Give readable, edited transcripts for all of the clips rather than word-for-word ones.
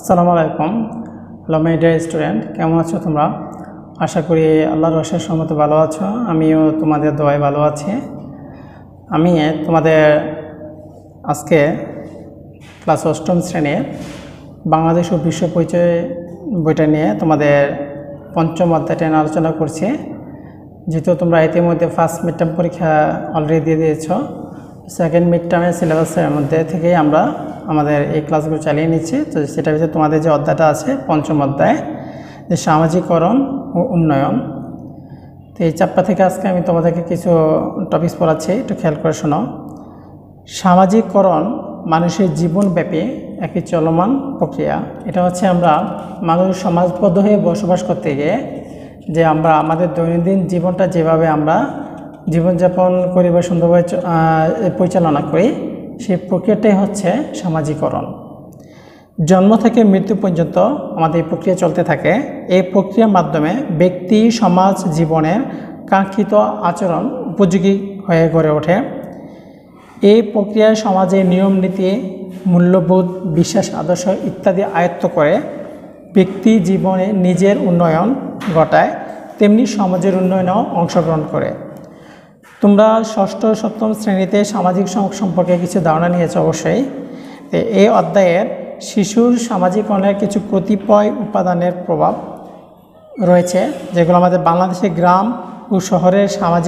আসসালামু আলাইকুম। Hello my dear student, কেমন আছো তোমরা? আশা করি আল্লাহর অশেষ রহমতে ভালো আছো। আমিও তোমাদের দোয়ায় ভালো আছি। আমি তোমাদের আজকে ক্লাস 8ম শ্রেণীর বাংলাদেশ ও বিশ্ব পরিচয় বইটা নিয়ে তোমাদের পঞ্চম অধ্যায়টা নিয়ে আলোচনা করছি। যেহেতু তোমরা ইতিমধ্যে ফার্স্ট মিড টার্ম পরীক্ষা অলরেডি দিয়ে দিয়েছো, সেকেন্ড মিড টার্মের সিলেবাসের মধ্যে থেকেই আমরা আমাদের এই ক্লাসগুলো চালিয়ে নিচ্ছি। তো সেটার ভিতরে তোমাদের যে অধ্যায়টা আছে পঞ্চম অধ্যায়, যে সামাজিকরণ ও উন্নয়ন, তো এই চ্যাপ্টার থেকে আজকে আমি তোমাদেরকে কিছু টপিকস পড়াচ্ছি, একটু খেয়াল করে শোনো। সামাজিকরণ মানুষের জীবনব্যাপী একটি চলমান প্রক্রিয়া। এটা হচ্ছে আমরা মানুষ সমাজবদ্ধ হয়ে বসবাস করতে গিয়ে যে আমরা আমাদের দৈনন্দিন জীবনটা যেভাবে আমরা জীবনযাপন করি বা সুন্দরভাবে পরিচালনা করি, সেই প্রক্রিয়াটাই হচ্ছে সামাজিকরণ। জন্ম থেকে মৃত্যু পর্যন্ত আমাদের এই প্রক্রিয়া চলতে থাকে। এই প্রক্রিয়ার মাধ্যমে ব্যক্তি সমাজ জীবনের কাঙ্ক্ষিত আচরণ উপযোগী হয়ে গড়ে ওঠে। এই প্রক্রিয়ায় সমাজের নিয়ম নীতি, মূল্যবোধ, বিশ্বাস, আদর্শ ইত্যাদি আয়ত্ত করে ব্যক্তি জীবনে নিজের উন্নয়ন ঘটায়, তেমনি সমাজের উন্নয়নেও অংশগ্রহণ করে। তোমরা ষষ্ঠ সপ্তম শ্রেণীতে সামাজিক সম্পর্কে কিছু ধারণা নিয়েছো অবশ্যই। তো এই অধ্যায়ের শিশুর সামাজিকরণের কিছু কতিপয় উপাদানের প্রভাব রয়েছে, যেগুলো আমাদের বাংলাদেশের গ্রাম ও শহরের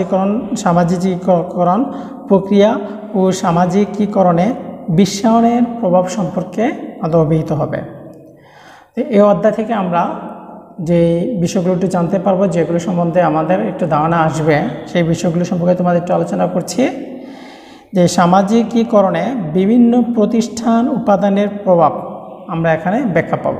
সামাজিকীকরণ প্রক্রিয়া ও সামাজিকীকরণে বিশ্বায়নের প্রভাব সম্পর্কে আমাদের অবহিত হবে। তো এই অধ্যায় থেকে আমরা যে বিষয়গুলো একটু জানতে পারবো, যেগুলো সম্বন্ধে আমাদের একটু ধারণা আসবে, সেই বিষয়গুলো সম্পর্কে তোমাদের একটু আলোচনা করছি। যে সামাজিকীকরণে বিভিন্ন প্রতিষ্ঠান উপাদানের প্রভাব আমরা এখানে ব্যাখ্যা পাব।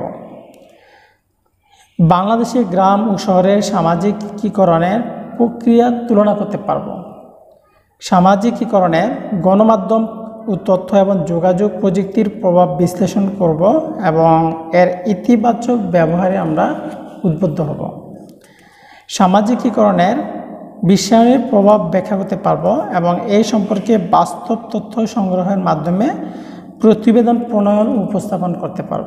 বাংলাদেশের গ্রাম ও শহরের সামাজিকীকরণের প্রক্রিয়া তুলনা করতে পারব। সামাজিকীকরণের গণমাধ্যম ও তথ্য এবং যোগাযোগ প্রযুক্তির প্রভাব বিশ্লেষণ করব এবং এর ইতিবাচক ব্যবহারে আমরা উদ্বুদ্ধ হব। সামাজিকীকরণের বিশ্বায়নের প্রভাব ব্যাখ্যা করতে পারব এবং এই সম্পর্কে বাস্তব তথ্য সংগ্রহের মাধ্যমে প্রতিবেদন প্রণয়ন উপস্থাপন করতে পারব।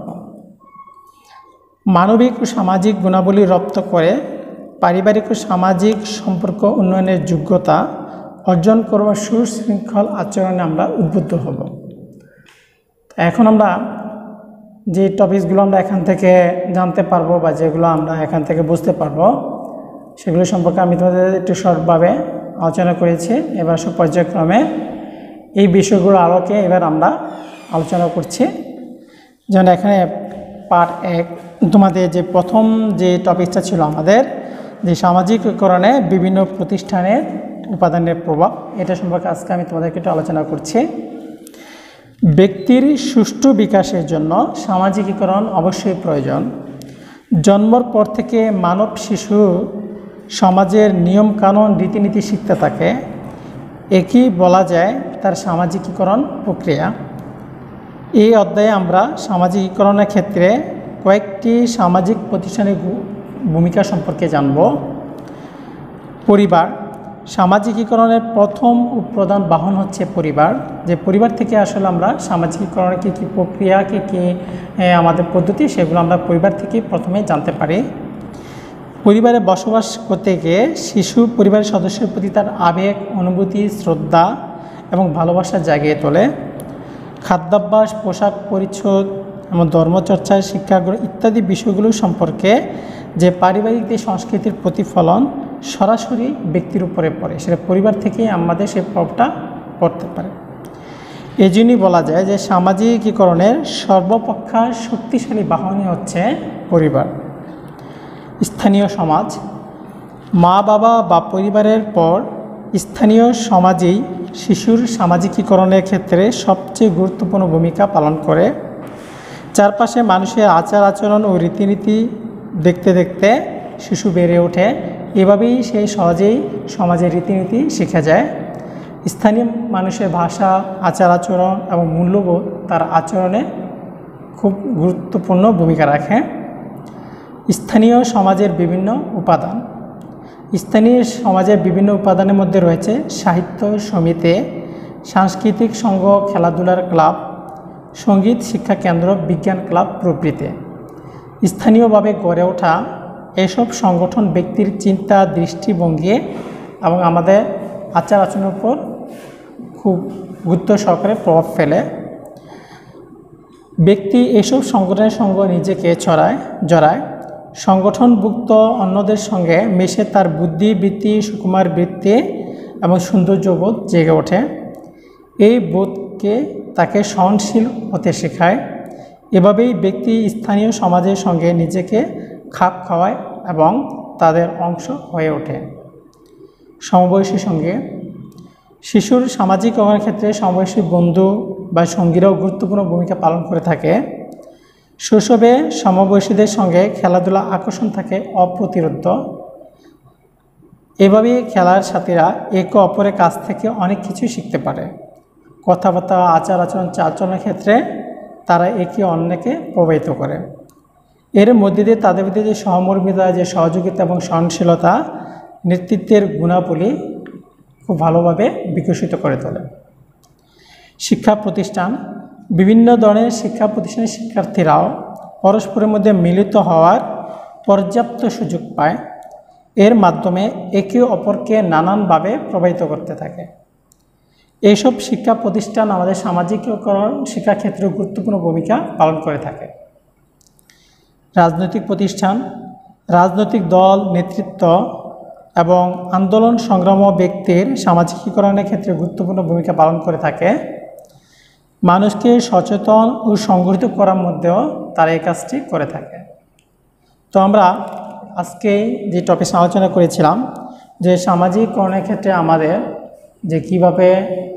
মানবিক ও সামাজিক গুণাবলী রপ্ত করে পারিবারিক ও সামাজিক সম্পর্ক উন্নয়নের যোগ্যতা অর্জন করবার সুশৃঙ্খল আচরণে আমরা উদ্বুদ্ধ হব। এখন আমরা যে টপিকসগুলো আমরা এখান থেকে জানতে পারবো বা যেগুলো আমরা এখান থেকে বুঝতে পারবো, সেগুলো সম্পর্কে আমি তোমাদের একটু শর্টভাবে আলোচনা করেছি। এবার সব পর্যায়ক্রমে এই বিষয়গুলো আলোকে এবার আমরা আলোচনা করছি। যেমন এখানে পার্ট 1 তোমাদের যে প্রথম যে টপিকটা ছিল আমাদের, যে সামাজিকীকরণে বিভিন্ন প্রতিষ্ঠানের উপাদানের প্রভাব, এটা সম্পর্কে আজকে আমি তোমাদেরকে একটু আলোচনা করছি। ব্যক্তির সুষ্ঠু বিকাশের জন্য সামাজিকীকরণ অবশ্যই প্রয়োজন। জন্মের পর থেকে মানব শিশু সমাজের নিয়মকানুন রীতিনীতি শিখতে থাকে, একই বলা যায় তার সামাজিকীকরণ প্রক্রিয়া। এই অধ্যায়ে আমরা সামাজিকীকরণের ক্ষেত্রে কয়েকটি সামাজিক প্রতিষ্ঠানের ভূমিকা সম্পর্কে জানব। পরিবার। সামাজিকীকরণের প্রথম ও প্রধান বাহন হচ্ছে পরিবার। যে পরিবার থেকে আসলে আমরা সামাজিকীকরণের কী কী প্রক্রিয়া, কী কী আমাদের পদ্ধতি, সেগুলো আমরা পরিবার থেকে প্রথমে জানতে পারি। পরিবারে বসবাস করতে গিয়ে শিশু পরিবারের সদস্যের প্রতি তার আবেগ, অনুভূতি, শ্রদ্ধা এবং ভালোবাসা জাগিয়ে তোলে। খাদ্যাভ্যাস, পোশাক পরিচ্ছদ এবং ধর্মচর্চা, শিক্ষাগ্রহণ ইত্যাদি বিষয়গুলো সম্পর্কে যে পারিবারিক যে সংস্কৃতির প্রতিফলন সরাসরি ব্যক্তির উপরে পড়ে, সেটা পরিবার থেকেই আমাদের সেই প্রভাবটা পড়তে পারে। এই জন্যই বলা যায় যে সামাজিকীকরণের সর্বাপেক্ষা শক্তিশালী বাহনই হচ্ছে পরিবার। স্থানীয় সমাজ। মা বাবা বা পরিবারের পর স্থানীয় সমাজেই শিশুর সামাজিকীকরণের ক্ষেত্রে সবচেয়ে গুরুত্বপূর্ণ ভূমিকা পালন করে। চারপাশে মানুষের আচার আচরণ ও রীতিনীতি দেখতে দেখতে শিশু বেড়ে ওঠে। এভাবেই সেই সহজেই সমাজের রীতিনীতি শেখা যায়। স্থানীয় মানুষের ভাষা, আচার আচরণ এবং মূল্যবোধ তার আচরণে খুব গুরুত্বপূর্ণ ভূমিকা রাখে। স্থানীয় সমাজের বিভিন্ন উপাদান। স্থানীয় সমাজের বিভিন্ন উপাদানের মধ্যে রয়েছে সাহিত্য সমিতি, সাংস্কৃতিক সংঘ, খেলাধুলার ক্লাব, সঙ্গীত শিক্ষা কেন্দ্র, বিজ্ঞান ক্লাব প্রভৃতি। স্থানীয়ভাবে গড়ে ওঠা এসব সংগঠন ব্যক্তির চিন্তা, দৃষ্টিভঙ্গি এবং আমাদের আচার আচরণের উপর খুব গুরুত্ব সহকারে প্রভাব ফেলে। ব্যক্তি এসব সংগঠনের সঙ্গে নিজেকে জড়ায়, সংগঠনভুক্ত অন্যদের সঙ্গে মিশে তার বুদ্ধি বৃত্তি, সুকুমার বৃত্তি এবং সৌন্দর্যবোধ জেগে ওঠে। এই বোধকে তাকে সহনশীল হতে শেখায়। এভাবেই ব্যক্তি স্থানীয় সমাজের সঙ্গে নিজেকে খাপ খাওয়ায় এবং তাদের অংশ হয়ে ওঠে। সমবয়সী সঙ্গে শিশুর সামাজিকরণের ক্ষেত্রে সমবয়সী বন্ধু বা সঙ্গীরাও গুরুত্বপূর্ণ ভূমিকা পালন করে থাকে। শৈশবে সমবয়সীদের সঙ্গে খেলাধুলা আকর্ষণ থাকে অপ্রতিরোধ্য। এভাবেই খেলার সাথীরা একে অপরের কাছ থেকে অনেক কিছুই শিখতে পারে। কথাবার্তা, আচার আচরণ, চালচলনের ক্ষেত্রে তারা একে অন্যকে প্রভাবিত করে। এর মধ্যে দিয়ে তাদের মধ্যে যে সহমর্মিতা, যে সহযোগিতা এবং সহনশীলতা, নেতৃত্বের গুণাবলী খুব ভালোভাবে বিকশিত করে তোলে। শিক্ষা প্রতিষ্ঠান, বিভিন্ন ধরনের শিক্ষা প্রতিষ্ঠানের শিক্ষার্থীরাও পরস্পরের মধ্যে মিলিত হওয়ার পর্যাপ্ত সুযোগ পায়। এর মাধ্যমে একে অপরকে নানানভাবে প্রভাবিত করতে থাকে। এইসব শিক্ষা প্রতিষ্ঠান আমাদের সামাজিকীকরণ শিক্ষাক্ষেত্রে গুরুত্বপূর্ণ ভূমিকা পালন করে থাকে। রাজনৈতিক প্রতিষ্ঠান, রাজনৈতিক দল, নেতৃত্ব এবং আন্দোলন সংগ্রাম ব্যক্তির সামাজিকীকরণের ক্ষেত্রে গুরুত্বপূর্ণ ভূমিকা পালন করে থাকে। মানুষকে সচেতন ও সংগঠিত করার মধ্যেও তারা এই কাজটি করে থাকে। তো আমরা আজকে যে টপিক আলোচনা করেছিলাম যে সামাজিকীকরণের ক্ষেত্রে আমাদের যে কীভাবে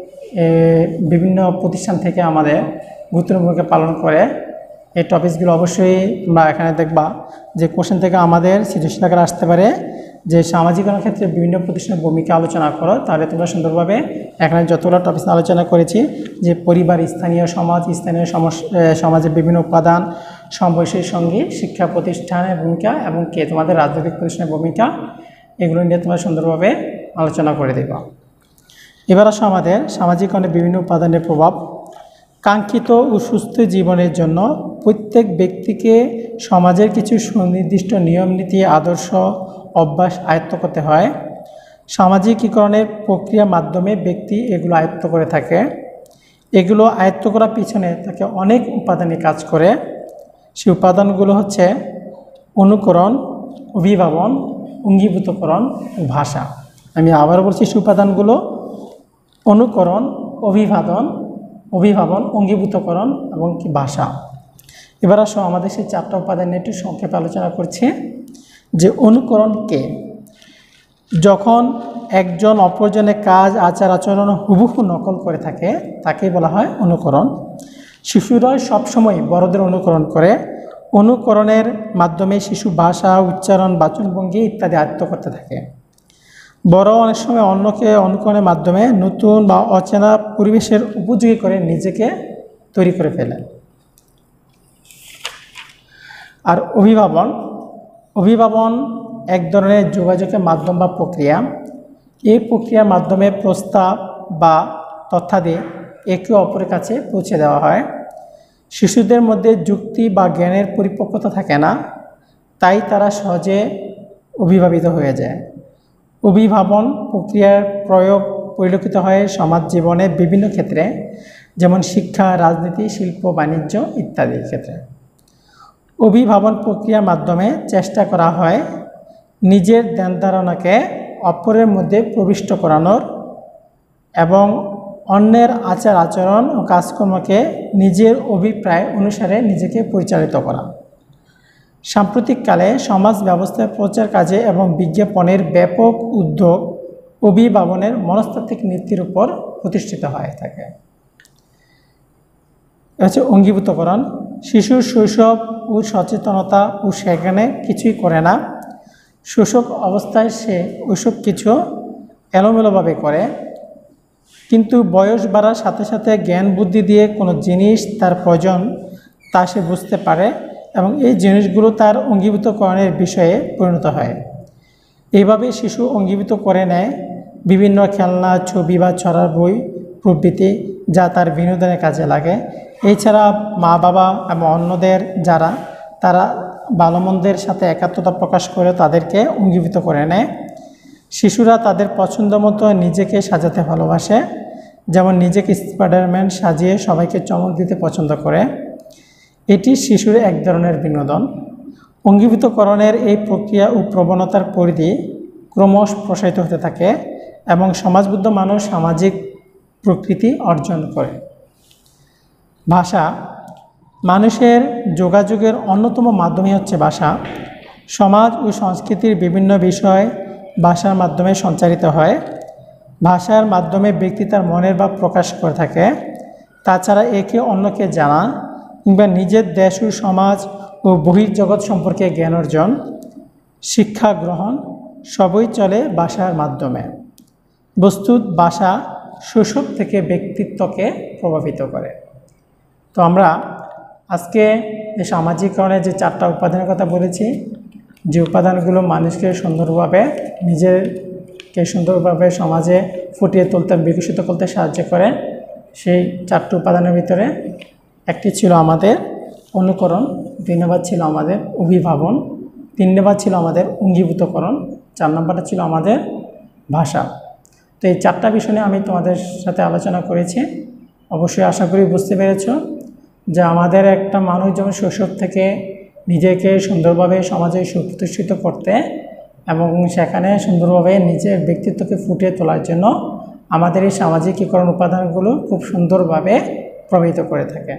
বিভিন্ন প্রতিষ্ঠান থেকে আমাদের গুরুত্বপূর্ণ ভূমিকা পালন করে, এই টপিকসগুলো অবশ্যই তোমরা এখানে দেখবা যে কোশ্চেন থেকে আমাদের সৃজনশীল আকারে আসতে পারে যে সামাজিকরণের ক্ষেত্রে বিভিন্ন প্রতিষ্ঠানের ভূমিকা আলোচনা করো। তাহলে তোমরা সুন্দরভাবে এখানে যতগুলো টপিক আলোচনা করেছি যে পরিবার, স্থানীয় সমাজ, স্থানীয় সমাজের বিভিন্ন উপাদান, সমবয়সী সঙ্গী, শিক্ষা প্রতিষ্ঠানের ভূমিকা এবং তোমাদের রাজনৈতিক প্রতিষ্ঠানের ভূমিকা, এগুলো নিয়ে তোমরা সুন্দরভাবে আলোচনা করে দেবা। এবার আসো আমাদের সামাজিকরণের বিভিন্ন উপাদানের প্রভাব। কাঙ্ক্ষিত ও সুস্থ জীবনের জন্য প্রত্যেক ব্যক্তিকে সমাজের কিছু সুনির্দিষ্ট নিয়ম নীতি, আদর্শ, অভ্যাস আয়ত্ত করতে হয়। সামাজিকীকরণের প্রক্রিয়ার মাধ্যমে ব্যক্তি এগুলো আয়ত্ত করে থাকে। এগুলো আয়ত্ত করার পিছনে তাকে অনেক উপাদানে কাজ করে। সেই উপাদানগুলো হচ্ছে অনুকরণ, অভিভাবন, অঙ্গীভূতকরণ ও ভাষা। আমি আবার বলছি, সেই উপাদানগুলো অনুকরণ, অভিভাবন, অঙ্গীভূতকরণ এবং কি ভাষা। এবার আসো আমাদের সেই চারটা উপাদান নিয়ে একটু সংক্ষেপে আলোচনা করছি। যে অনুকরণ কে? যখন একজন অপরজনের কাজ, আচার আচরণ হুবহু নকল করে থাকে তাকেই বলা হয় অনুকরণ। শিশুরা সবসময় বড়দের অনুকরণ করে। অনুকরণের মাধ্যমে শিশু ভাষা, উচ্চারণ, বাচনভঙ্গি ইত্যাদি আয়ত্ত করতে থাকে। বড় অনেক সময় অন্যকে অনুকরণের মাধ্যমে নতুন বা অচেনা পরিবেশের উপযোগী করে নিজেকে তৈরি করে ফেলে। আর অভিভাবন এক ধরনের যোগাযোগের মাধ্যম বা প্রক্রিয়া। এই প্রক্রিয়ার মাধ্যমে প্রস্তাব বা তথ্যাদি একে অপরের কাছে পৌঁছে দেওয়া হয়। শিশুদের মধ্যে যুক্তি বা জ্ঞানের পরিপক্কতা থাকে না, তাই তারা সহজে অভিভাবিত হয়ে যায়। অভিভাবন প্রক্রিয়ার প্রয়োগ পরিলক্ষিত হয় সমাজ জীবনে বিভিন্ন ক্ষেত্রে, যেমন শিক্ষা, রাজনীতি, শিল্প, বাণিজ্য ইত্যাদির ক্ষেত্রে। অভিভাবন প্রক্রিয়ার মাধ্যমে চেষ্টা করা হয় নিজের ধ্যান ধারণাকে অপরের মধ্যে প্রবিষ্ট করানোর এবং অন্যের আচার আচরণ ও কাজকর্মকে নিজের অভিপ্রায় অনুসারে নিজেকে পরিচালিত করা। সাম্প্রতিককালে সমাজ ব্যবস্থার প্রচার কাজে এবং বিজ্ঞাপনের ব্যাপক উদ্যোগ অভিভাবনের মনস্তাত্ত্বিক নীতির উপর প্রতিষ্ঠিত হয়ে থাকে। হচ্ছে অঙ্গীভূতকরণ। শিশুর শৈশব ও সচেতনতা ও সেখানে কিছুই করে না। শৈশব অবস্থায় সে ওইসব কিছু এলোমেলোভাবে করে, কিন্তু বয়স বাড়ার সাথে সাথে জ্ঞান বুদ্ধি দিয়ে কোনো জিনিস তার প্রয়োজন তা সে বুঝতে পারে এবং এই জিনিসগুলো তার অঙ্গীভূতকরণের বিষয়ে পরিণত হয়। এইভাবে শিশু অঙ্গীভূত করে নেয় বিভিন্ন খেলনা, ছবি বা ছড়ার বই প্রভৃতি, যা তার বিনোদনের কাজে লাগে। এছাড়া মা বাবা এবং অন্যদের তারা ভালো মন্দের সাথে একাত্মতা প্রকাশ করে তাদেরকে অঙ্গীভূত করে নেয়। শিশুরা তাদের পছন্দ মতো নিজেকে সাজাতে ভালোবাসে, যেমন নিজেকে স্পাইডারম্যান সাজিয়ে সবাইকে চমক দিতে পছন্দ করে। এটি শিশুর এক ধরনের বিনোদন। অঙ্গীভূতকরণের এই প্রক্রিয়া ও প্রবণতার পরিধি ক্রমশ প্রসারিত হতে থাকে এবং সমাজবদ্ধ মানুষ সামাজিক প্রকৃতি অর্জন করে। ভাষা মানুষের যোগাযোগের অন্যতম মাধ্যমই হচ্ছে ভাষা। সমাজ ও সংস্কৃতির বিভিন্ন বিষয় ভাষার মাধ্যমে সঞ্চারিত হয়। ভাষার মাধ্যমে ব্যক্তি তার মনের ভাব প্রকাশ করে থাকে। তাছাড়া একে অন্যকে জানা কিংবা নিজের দেশ ও সমাজ ও বহির্জগৎ সম্পর্কে জ্ঞান অর্জন, শিক্ষা গ্রহণ সবই চলে ভাষার মাধ্যমে। বস্তুত ভাষা শৈশব থেকে ব্যক্তিত্বকে প্রভাবিত করে। তো আমরা আজকে যে সামাজিকরণের যে 4টা উপাদানের কথা বলেছি, যে উপাদানগুলো মানুষকে সুন্দরভাবে নিজেকে সুন্দরভাবে সমাজে ফুটিয়ে তুলতে বিকশিত করতে সাহায্য করে, সেই 4টি উপাদানের ভিতরে একটি ছিল আমাদের অনুকরণ, 2 নম্বর ছিল আমাদের অভিভাবন, 3 নম্বর ছিল আমাদের অঙ্গীভূতকরণ, 4 নম্বরটা ছিল আমাদের ভাষা। তো এই 4টা বিষয় নিয়ে আমি তোমাদের সাথে আলোচনা করেছি। অবশ্যই আশা করি বুঝতে পেরেছ যে আমাদের একটা মানুষ যেমন শৈশব থেকে নিজেকে সুন্দরভাবে সমাজে সুপ্রতিষ্ঠিত করতে এবং সেখানে সুন্দরভাবে নিজের ব্যক্তিত্বকে ফুটিয়ে তোলার জন্য আমাদের এই সামাজিকীকরণ উপাদানগুলো খুব সুন্দরভাবে প্রভাবিত করে থাকে।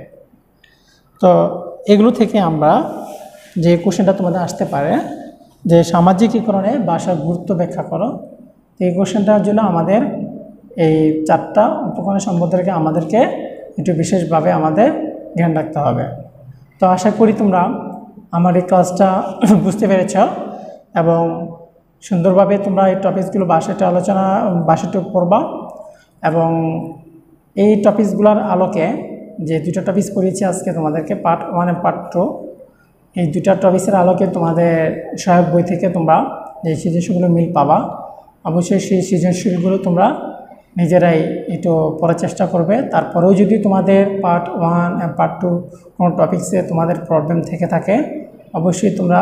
তো এগুলো থেকে আমরা যে কোশ্চেনটা তোমাদের আসতে পারে যে সামাজিকীকরণে ভাষার গুরুত্ব ব্যাখ্যা করো, এই কোশ্চেনটার জন্য আমাদের এই 4টা উপকরণ সম্পর্কে আমাদেরকে একটু বিশেষভাবে আমাদের জ্ঞান রাখতে হবে। তো আশা করি তোমরা আমার এই ক্লাসটা বুঝতে পেরেছ এবং সুন্দরভাবে তোমরা এই টপিকসগুলো ভাষাটা পড়বা এবং এই টপিকসগুলোর আলোকে যে 2টা টপিকস পড়িয়েছি আজকে তোমাদেরকে পার্ট 1 এবং পার্ট 2, এই 2টা টপিকসের আলোকে তোমাদের সহায়ক বই থেকে তোমরা যে সৃজনশীলগুলো মিল পাবা। অবশ্যই সেই সৃজনশীলগুলো তোমরা নিজেরাই একটু পড়ার চেষ্টা করবে। তারপরেও যদি তোমাদের পার্ট 1 এবং পার্ট 2 কোনো টপিকসে তোমাদের প্রবলেম থেকে থাকে, অবশ্যই তোমরা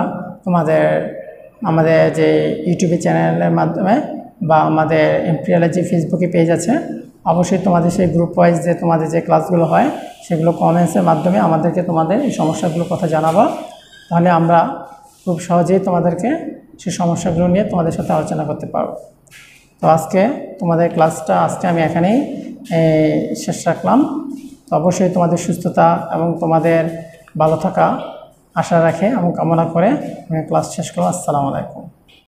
আমাদের যে ইউটিউবে চ্যানেলের মাধ্যমে বা আমাদের এমপিএলের যে ফেসবুকে পেজ আছে, অবশ্যই তোমাদের সেই গ্রুপ ওয়াইজ যে তোমাদের যে ক্লাসগুলো হয় সেগুলো কমেন্টসের মাধ্যমে আমাদেরকে তোমাদের এই সমস্যাগুলোর কথা জানাবো। তাহলে আমরা খুব সহজেই তোমাদেরকে সেই সমস্যাগুলো নিয়ে তোমাদের সাথে আলোচনা করতে পারবো। তো আজকে তোমাদের ক্লাসটা আমি এখানেই শেষ রাখলাম। তো অবশ্যই তোমাদের সুস্থতা এবং তোমাদের ভালো থাকা আশা রাখে এবং কামনা করে আমি ক্লাস শেষ করলাম। আসসালামু আলাইকুম।